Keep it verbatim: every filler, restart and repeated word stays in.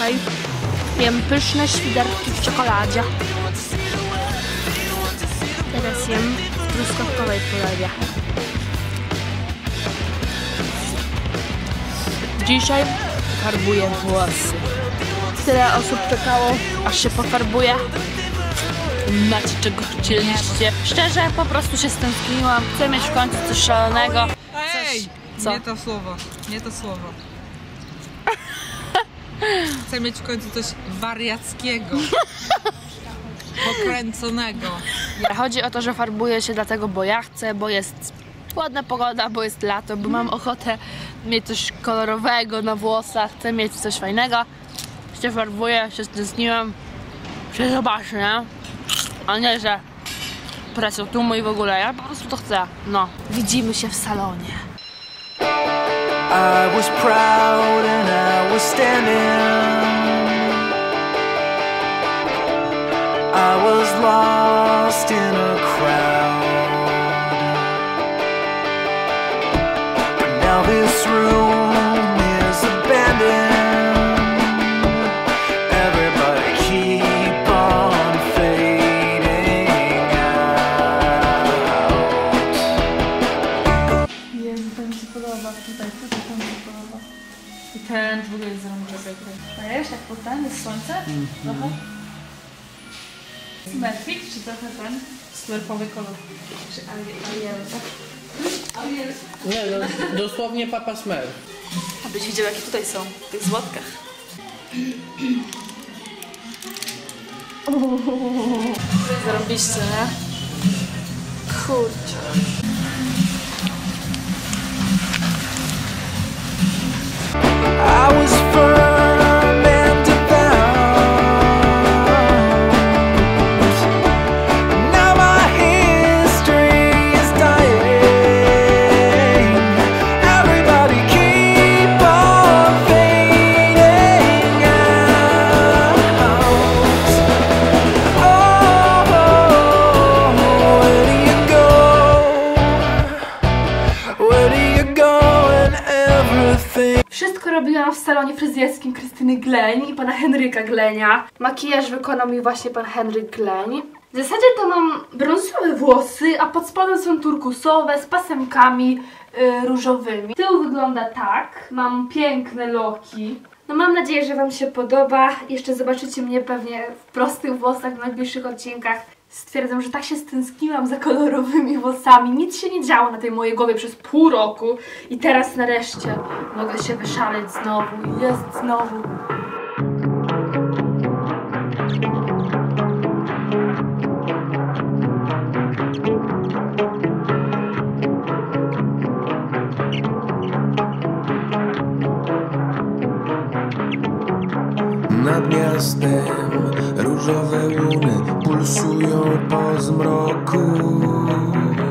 dzisiaj jem pyszne świderki w czekoladzie. Teraz jem w truskawkowej polewie. Dzisiaj farbuję włosy. Tyle osób czekało, aż się pofarbuje. Macie czego chcieliście. Szczerze, po prostu się stęskniłam. Chcę mieć w końcu coś szalonego. Ej! Coś... Co? Nie to słowo, nie to słowo. Chcę mieć w końcu coś wariackiego. Pokręconego. Chodzi o to, że farbuję się dlatego, bo ja chcę, bo jest ładna pogoda, bo jest lato, bo mam ochotę mieć coś kolorowego na włosach, chcę mieć coś fajnego. Się farbuję, się stęskniłam. Się zobaczy, nie? A nie, że presją tłumu i w ogóle, ja po prostu to chcę. No, widzimy się w salonie. I was proud and I was standing. I was lost in a crowd. But now this room is abandoned. Everybody keep on fading out. Jezu, to mi się podoba tutaj, tutaj to mi się podoba. I ten w ogóle jest zarączony. Wiesz, jak potem jest słońce? Mm -hmm. Trochę. Smurfik, czy trochę ten? Smurfowy kolor. Czy Ariel, tak? Ariel. Nie, no, dosłownie Papa Smurf. Abyś widział, jakie tutaj są, w tych złotkach. Zarobiście, nie? Kurczę. I was firm and devout. Now my history is dying. Everybody keep on fading out. Oh, where do you go? Where do you go and everything? Wszystko robiłam w salonie fryzjerskim Krystyny Gleń i pana Henryka Glenia. Makijaż wykonał mi właśnie pan Henryk Gleń. W zasadzie to mam brązowe włosy, a pod spodem są turkusowe z pasemkami yy, różowymi. Tył wygląda tak. Mam piękne loki. No mam nadzieję, że wam się podoba. Jeszcze zobaczycie mnie pewnie w prostych włosach w najbliższych odcinkach. Stwierdzam, że tak się stęskniłam za kolorowymi włosami. Nic się nie działo na tej mojej głowie przez pół roku. I teraz nareszcie mogę się wyszaleć znowu. I jest znowu. Nad miastem różowe łuny pulsują po zmroku.